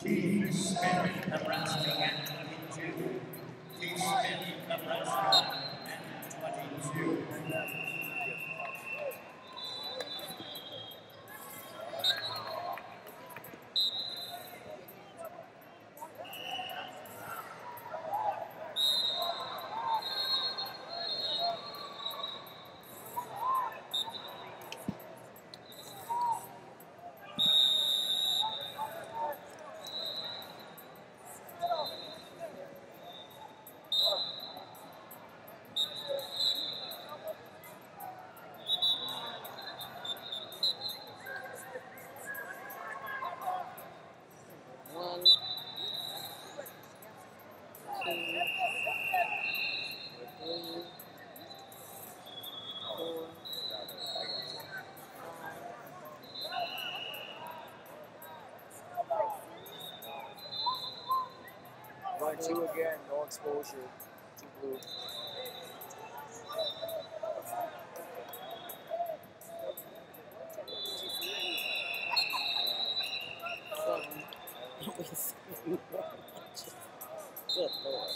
Keith Smith, Nebraska at 22. Keith Smith, Nebraska at 22. Run 2 again, no exposure to blue. Good Lord.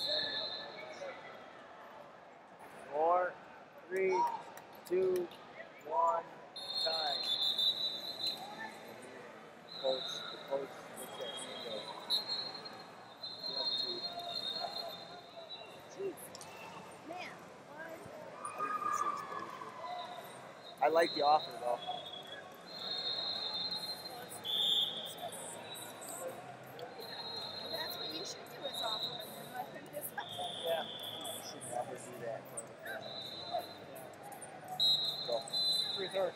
4, 3, 2, 1, time. The coach looks at window. I like the offer though. That's what you should do is offer them and let them decide. Yeah. You should never do that. Go. 3:30.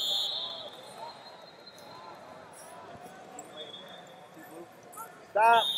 Stop.